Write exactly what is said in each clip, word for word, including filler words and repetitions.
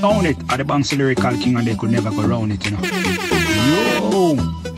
Own it. At the Banks Lyrical King and they could never go round it, you know. Yo!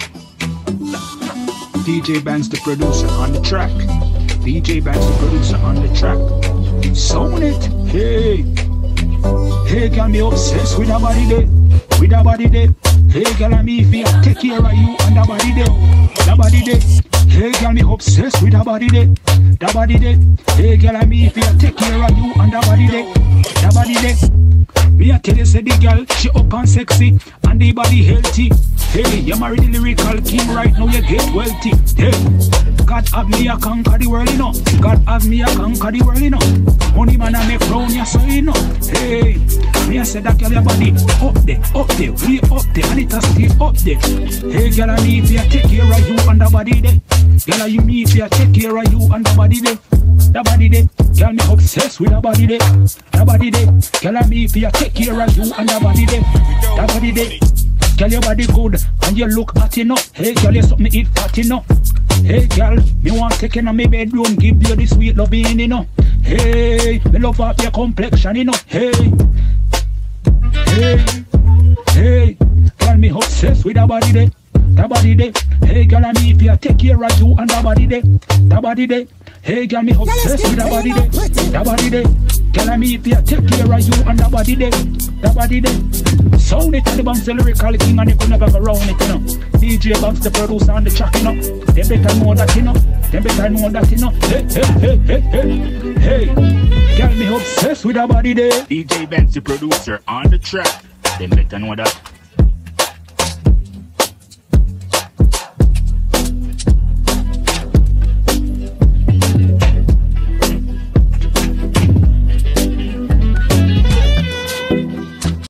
D J Banks the producer on the track. D J Banks the producer on the track. Sound it. Hey. Hey, girl, me obsessed with a body day. With a body day. Hey, girl, I'm me feel take care of you and the body day. The body day. Hey, girl, me obsessed with a body day. The body day. Hey, girl, I'm me feel take care of you and the body day. The body day. Me a tell you, say the girl, she up and sexy and the body healthy. Hey, you married the lyrical king right now, you get wealthy. Hey, God have me a conquer the world, you know. God have me a conquer the world, you know. Money man a make round ya, so you know. Hey, me a say that girl your body up there, up there, way up there, and it a stay up there. Hey, girl, I need to take care of you and the body there. Girl, you need to take care of you and the body there. The body there, girl, me obsessed with the body there. The body there, girl, I need to take care of you and the body there. The body there. Girl, your body good and you look hot enough. Hey, girl, you something eat fat enough. Hey, girl, me want take in my bedroom, give you the sweet loving, you know. Hey, me love up your complexion, you know. Hey, hey, hey, girl, me obsessed with the body day, the body day. Hey, girl, I need to take care of you and the body day, the body day. Hey, girl, me obsessed with the body day, the body day. Girl, I need to take care of you and the body day, the body day. Sound it to the Banks the lyrical king and they could never go round it, you know. D J Banks the producer on the track, you know. They better know that, you know. They better know that, you know. Hey, hey, hey, hey, hey, hey. Girl, me obsessed with the body day. D J Banks the producer on the track. They better know that.